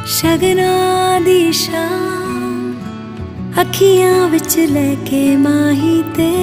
शगना दी शाम अखियां विच लैके माही ते